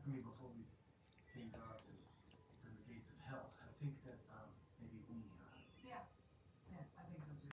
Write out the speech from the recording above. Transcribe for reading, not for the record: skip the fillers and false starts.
I mean, before we came to the gates of hell, I think that